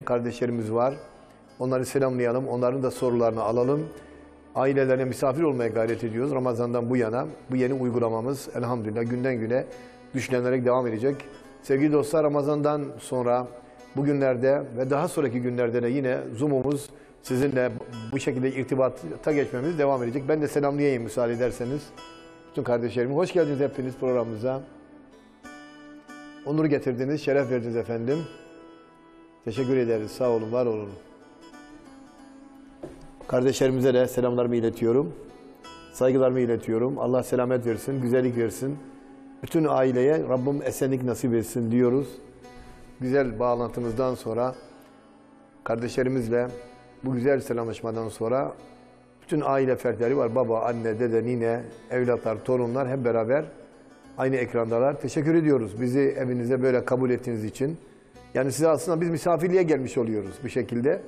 kardeşlerimiz var. Onları selamlayalım, onların da sorularını alalım. Ailelerine misafir olmaya gayret ediyoruz. Ramazan'dan bu yana bu yeni uygulamamız elhamdülillah günden güne güçlenerek devam edecek. Sevgili dostlar, Ramazan'dan sonra bugünlerde ve daha sonraki günlerde de yine Zoom'umuz sizinle bu şekilde irtibata geçmemiz devam edecek. Ben de selamlayayım müsaade ederseniz. Bütün kardeşlerim, hoş geldiniz hepiniz programımıza. Onur getirdiniz, şeref verdiniz efendim. Teşekkür ederiz, sağ olun, var olun. Kardeşlerimize de selamlarımı iletiyorum. Saygılarımı iletiyorum. Allah selamet versin, güzellik versin. Bütün aileye Rabbim esenlik nasip etsin diyoruz. Güzel bağlantımızdan sonra kardeşlerimizle bu güzel selamlaşmadan sonra bütün aile fertleri var. Baba, anne, dede, nine, evlatlar, torunlar hep beraber aynı ekrandalar. Teşekkür ediyoruz bizi evinize böyle kabul ettiğiniz için. Yani size aslında biz misafirliğe gelmiş oluyoruz bir şekilde.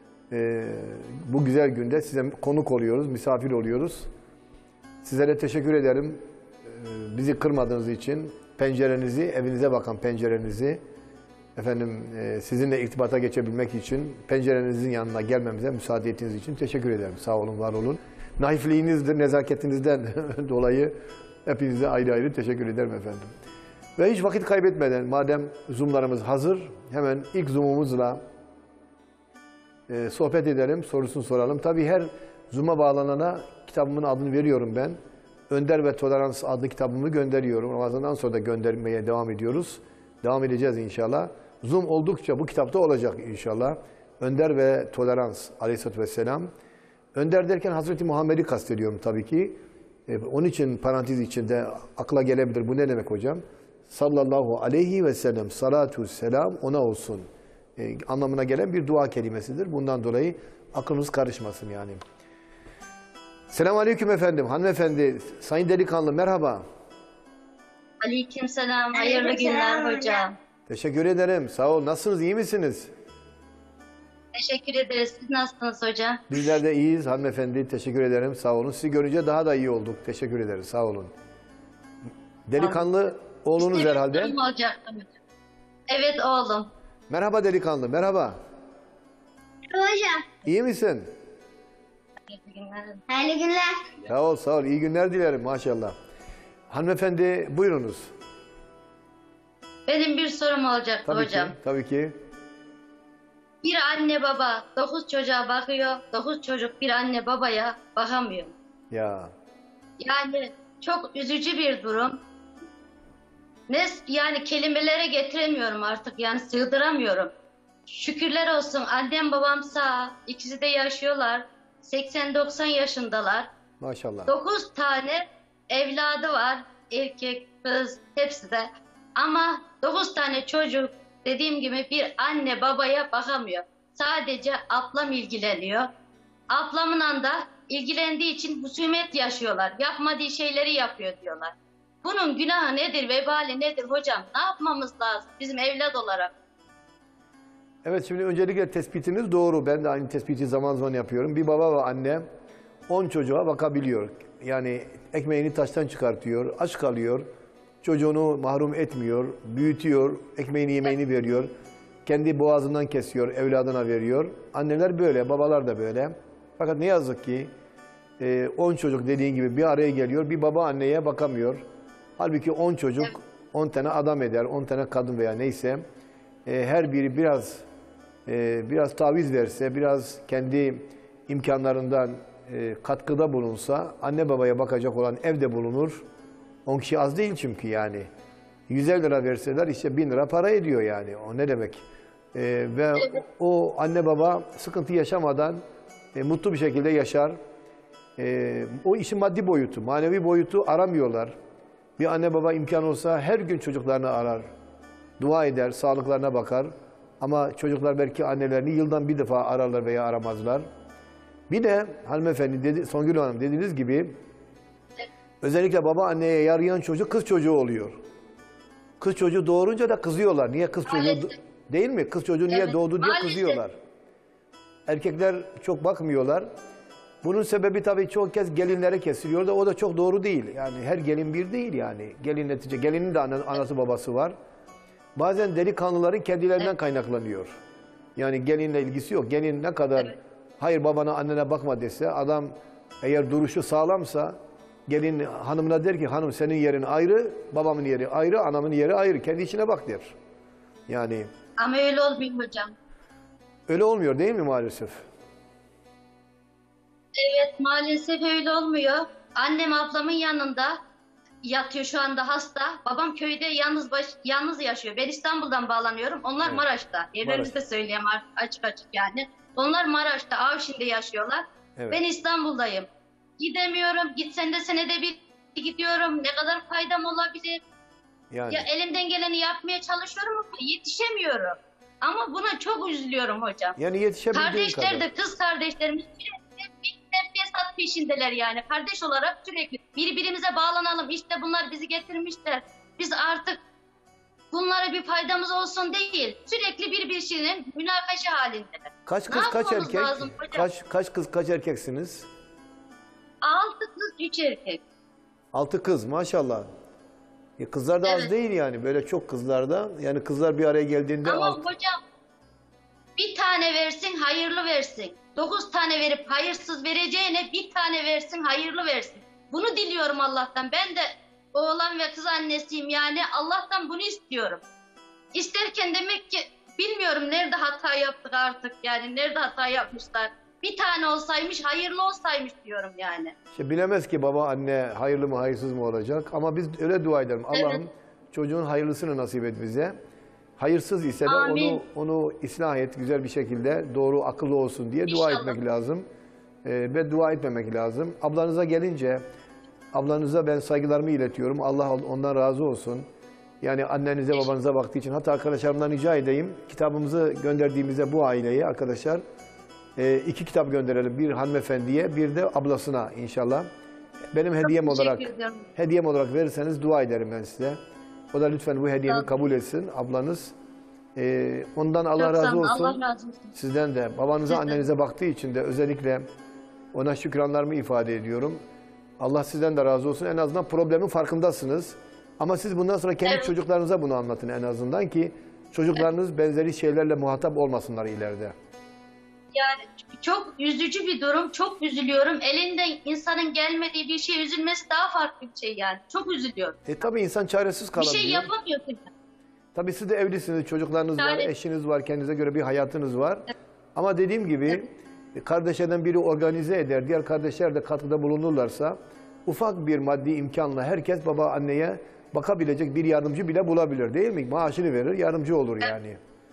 Bu güzel günde size konuk oluyoruz, misafir oluyoruz. Sizlere teşekkür ederim. Bizi kırmadığınız için pencerenizi, evinize bakan pencerenizi efendim sizinle irtibata geçebilmek için pencerenizin yanına gelmemize müsaade ettiğiniz için teşekkür ederim. Sağ olun, var olun. Naifliğinizdir, nezaketinizden dolayı hepinize ayrı ayrı teşekkür ederim efendim. Ve hiç vakit kaybetmeden madem Zoom'larımız hazır, hemen ilk Zoom'umuzla sohbet edelim, sorusunu soralım. Tabii her Zoom'a bağlanana kitabımın adını veriyorum ben. Önder ve Tolerans adlı kitabımı gönderiyorum. Ramazan'dan sonra da göndermeye devam ediyoruz. Devam edeceğiz inşallah. Zoom oldukça bu kitapta olacak inşallah. Önder ve Tolerans aleyhissalatü vesselam. Önder derken Hazreti Muhammed'i kastediyorum tabii ki. Onun için parantez içinde akla gelebilir. Bu ne demek hocam? Sallallahu aleyhi ve sellem, salatu selam ona olsun. Anlamına gelen bir dua kelimesidir. Bundan dolayı aklınız karışmasın yani. Selamünaleyküm efendim, hanımefendi, sayın delikanlı merhaba. Aleykümselam, hayırlı günler hocam. Teşekkür ederim, sağ ol. Nasılsınız, iyi misiniz? Teşekkür ederiz. Siz nasılsınız hocam? Bizler de iyiyiz hanımefendi, teşekkür ederim, sağ olun. Sizi görünce daha da iyi olduk, teşekkür ederiz, sağ olun. Delikanlı oğlunuz İşte herhalde. Evet oğlum. Merhaba delikanlı, merhaba. Hocam. İyi misin? Hayırlı günler. Hayırlı günler. Sağ ol, iyi günler dilerim maşallah. Hanımefendi buyurunuz. Benim bir sorum olacaktı Tabii hocam. ki, tabii ki. Bir anne baba 9 çocuğa bakıyor, 9 çocuk bir anne babaya bakamıyor. Ya. Yani çok üzücü bir durum. Yani kelimelere getiremiyorum artık, yani sığdıramıyorum. Şükürler olsun annem babam sağ, ikisi de yaşıyorlar. 80-90 yaşındalar. Maşallah. 9 tane evladı var. Erkek, kız, hepsi de. Ama 9 tane çocuk dediğim gibi bir anne babaya bakamıyor. Sadece ablam ilgileniyor. Ablamla da ilgilendiği için husumet yaşıyorlar. Yapmadığı şeyleri yapıyor diyorlar. Bunun günahı nedir, vebali nedir hocam? Ne yapmamız lazım bizim evlat olarak? Evet, şimdi öncelikle tespitiniz doğru. Ben de aynı tespiti zaman zaman yapıyorum. Bir baba ve anne 10 çocuğa bakabiliyor. Yani ekmeğini taştan çıkartıyor, aç kalıyor. Çocuğunu mahrum etmiyor, büyütüyor, ekmeğini yemeğini veriyor. Kendi boğazından kesiyor, evladına veriyor. Anneler böyle, babalar da böyle. Fakat ne yazık ki 10 çocuk dediğin gibi bir araya geliyor. Bir baba anneye bakamıyor. Halbuki 10 çocuk 10 tane adam eder, 10 tane kadın veya neyse. Her biri biraz taviz verse, biraz kendi imkanlarından katkıda bulunsa, anne babaya bakacak olan evde bulunur. 10 kişi az değil çünkü yani. 150 lira verseler işte 1000 lira para ediyor yani. O ne demek? Ve o anne baba sıkıntı yaşamadan mutlu bir şekilde yaşar. O işin maddi boyutu, manevi boyutu aramıyorlar. Bir anne baba imkan olsa her gün çocuklarını arar. Dua eder, sağlıklarına bakar. Ama çocuklar belki annelerini yıldan bir defa ararlar veya aramazlar. Bir de hanımefendi, Songül Hanım dediğiniz gibi özellikle baba anneye yarayan çocuk kız çocuğu oluyor. Kız çocuğu doğurunca da kızıyorlar. Niye kız çocuğu değil mi? Kız çocuğu niye doğdu diye kızıyorlar. Erkekler çok bakmıyorlar. Bunun sebebi tabii çok kez gelinlere kesiliyor da o da çok doğru değil. Yani her gelin bir değil yani. Gelinin de anası babası var. Bazen delikanlıların kendilerinden kaynaklanıyor. Yani gelinle ilgisi yok. Gelin ne kadar hayır babana annene bakma dese, adam eğer duruşu sağlamsa gelin hanımına der ki hanım senin yerin ayrı, babamın yeri ayrı, anamın yeri ayrı. Kendi içine bak der. Yani Ama öyle olmuyor hocam. öyle olmuyor değil mi maalesef? Evet, maalesef öyle olmuyor. Annem ablamın yanında yatıyor, şu anda hasta. Babam köyde yalnız yaşıyor. Ben İstanbul'dan bağlanıyorum. Onlar Evet. Maraş'ta. Yerlerimizi de söyleyeyim açık açık yani. Onlar Maraş'ta, Avşin'de yaşıyorlar. Evet. Ben İstanbul'dayım. Gidemiyorum. Gitsen de senede bir gidiyorum. Ne kadar faydam olabilir? Yani Ya elimden geleni yapmaya çalışıyorum ama yetişemiyorum. Ama buna çok üzülüyorum hocam. yani yetişebildiğin Kardeşler kadar. de, kız kardeşlerimiz sürekli bir terfiyesat peşindeler yani. Kardeş olarak sürekli birbirimize bağlanalım. İşte bunlar bizi getirmişler. Biz artık bunlara bir faydamız olsun değil. Sürekli birbirinin münakaşa halindeler. Kaç Ne kız kaç yapmamız erkek? lazım hocam? Kaç kız kaç erkeksiniz? 6 kız 3 erkek. 6 kız maşallah. Kızlar da az Evet. değil yani. Böyle çok kızlarda. Yani kızlar bir araya geldiğinde Ama hocam bir tane versin hayırlı versin. 9 tane verip hayırsız vereceğine bir tane versin hayırlı versin. Bunu diliyorum Allah'tan. Ben de oğlan ve kız annesiyim yani Allah'tan bunu istiyorum. İsterken demek ki bilmiyorum nerede hata yaptık artık yani nerede hata yapmışlar. Bir tane olsaymış hayırlı olsaymış diyorum yani. İşte bilemez ki baba anne hayırlı mı hayırsız mı olacak. Ama biz öyle dua edelim. Allah'ım çocuğun hayırlısını nasip et bize. Hayırsız ise de Amin. onu ıslah et güzel bir şekilde, doğru akıllı olsun diye dua İnşallah. etmek lazım. Ve dua etmemek lazım. Ablanıza gelince, ablanıza ben saygılarımı iletiyorum. Allah ondan razı olsun. Yani annenize babanıza baktığı için. Hatta arkadaşlarımdan rica edeyim. Kitabımızı gönderdiğimizde bu aileye arkadaşlar 2 kitap gönderelim. Bir hanımefendiye, bir de ablasına inşallah. Benim hediyem olarak ederim. verirseniz dua ederim ben size. O da lütfen bu hediyemi kabul etsin ablanız. Ondan Allah Çok sağ razı olun, olsun. Allah razı olsun. Sizden de babanıza annenize baktığı için de özellikle ona şükranlarımı ifade ediyorum. Allah sizden de razı olsun. En azından problemin farkındasınız. Ama siz bundan sonra kendi çocuklarınıza bunu anlatın en azından ki çocuklarınız benzeri şeylerle muhatap olmasınlar ileride. Yani çok üzücü bir durum. Çok üzülüyorum. Elinden insanın gelmediği bir şey üzülmesi daha farklı bir şey yani. Çok üzülüyorum. Tabii insan çaresiz Bir kalabiliyor. şey yapamıyorsun. Tabii siz de evlisiniz, çocuklarınız var, Yani- eşiniz var, kendinize göre bir hayatınız var. Ama dediğim gibi kardeşlerden biri organize eder, diğer kardeşler de katkıda bulunurlarsa ufak bir maddi imkanla herkes baba anneye bakabilecek bir yardımcı bile bulabilir değil mi? Maaşını verir, yardımcı olur yani.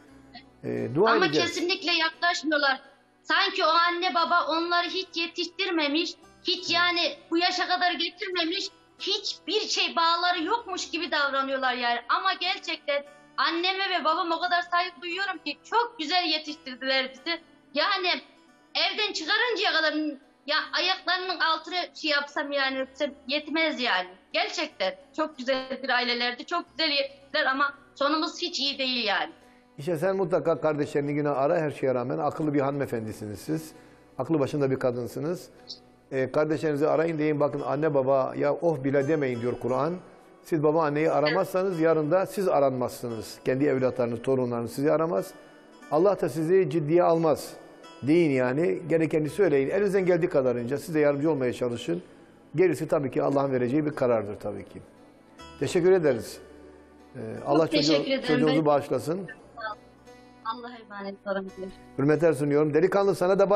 Dua Ama edeceğiz. kesinlikle yaklaşmıyorlar. Sanki o anne baba onları hiç yetiştirmemiş, hiç yani bu yaşa kadar getirmemiş, hiçbir şey bağları yokmuş gibi davranıyorlar yani. Ama gerçekten anneme ve babam o kadar saygı duyuyorum ki çok güzel yetiştirdiler bizi. Yani evden çıkarıncaya kadar ya ayaklarının altını şey yapsam yani öpsem yetmez yani. Gerçekten çok güzel bir ailelerdi, çok güzel yetiştirdiler ama sonumuz hiç iyi değil yani. İşte sen mutlaka kardeşlerini yine ara her şeye rağmen. Akıllı bir hanımefendisiniz siz. Aklı başında bir kadınsınız. Kardeşlerinizi arayın deyin bakın anne baba ya oh bile demeyin diyor Kur'an. Siz baba anneyi aramazsanız yarın da siz aranmazsınız. Kendi evlatlarınız, torunlarınız sizi aramaz. Allah da sizi ciddiye almaz. Deyin yani. Gerekeni söyleyin. Elinizden geldiği kadarınca siz de yardımcı olmaya çalışın. Gerisi tabii ki Allah'ın vereceği bir karardır tabii ki. Teşekkür ederiz. Allah teşekkür ederim. çocuğunuzu bağışlasın. Allah'a emanet olun. Hürmetler sunuyorum. Delikanlı sana da